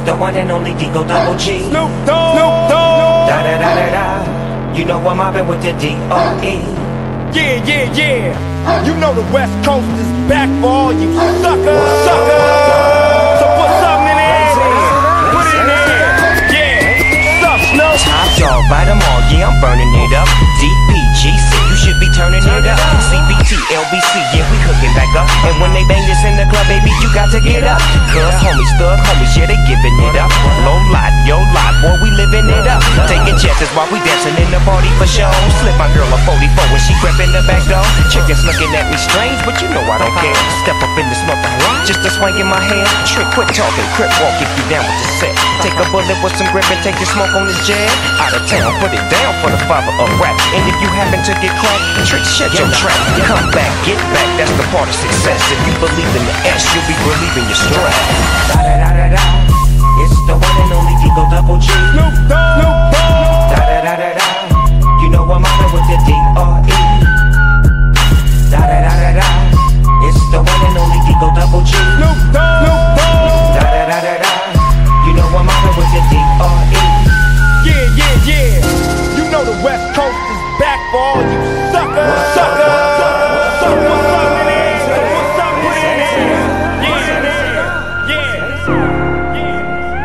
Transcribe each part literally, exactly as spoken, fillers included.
the one and only Digo Double G. Snoop Dogg. Snoop Dogg. Da da da da da. You know I'm mobbing with the D R E. Yeah, yeah, yeah. You know the West Coast is back for all you suckers. Suckers. So put something in there. Put it in there. Yeah. Suck, Snoop. Top dog, bite them all. Yeah, I'm burning it up. D P G C, you should be turning it up. C B T, L B C, yeah, we hooking back up. And when they bang this in the club, baby, you got to get up. Cuz homies, thug homies, yeah, they giving it up. Low lot, yo lot, boy, we living it up. Taking chances while we dancing in the party for show. Slip my girl a forty-four when she gripping the back door. Chickens looking at me strange, but you know I don't care. Step up in the smoker, just a swing in my hand. Trick, quit talking, crip walk if you down with the set. Take a bullet with some grip and take your smoke on the jet. Out of town, put it down for the father of rap. And if you happen to get cracked, trick, shut your trap. Come back, get back, that's the part of success. If you believe in the S, you'll be relieving your stress. Da da da da da. It's the one and only Digo Double G. Snoop Dogg. Snoop Dogg. Da da da da da. You know I'm mobbing with the D R E. Da da da da da. It's the one and only Digo Double G. Snoop Dogg. Snoop Dogg. Da da da da da. You know I'm mobbing with the D R E. Yeah, yeah, yeah. You know the West Coast is back for all you suckers. Suckers. So put something in there. So put something in there. Yeah, yeah, yeah.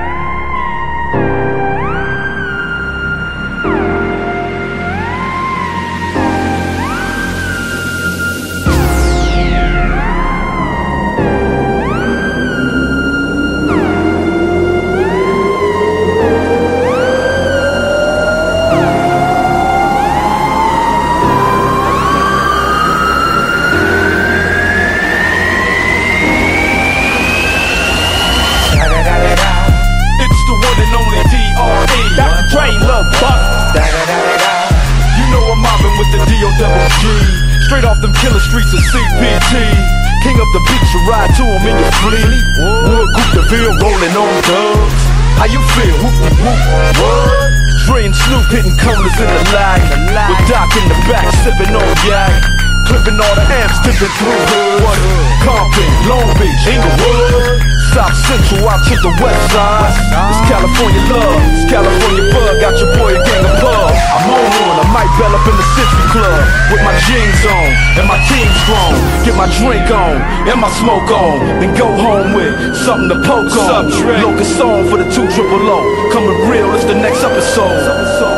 Straight off them killer streets of C P T. King of the beach, you ride to him in your fleet. Wood, Coupe de Ville, rolling on dubs. How you feel? Whoop, whoop, whoop. What? Dre and Snoop hitting cumblers in the lag. With Doc in the back, sipping on yak. Clipping all the amps, tipping through hood. Compton, Long Beach, Inglewood. South Central out to the west side. It's California love, it's California bug. Got your boy a gang of pub. I'm on one, I might bell up in the Century Club with my jeans on and my team strong. Get my drink on and my smoke on, then go home with something to poke on. Locust song for the two triple O. Coming real, it's the next episode.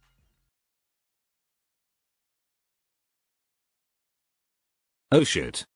Oh shit.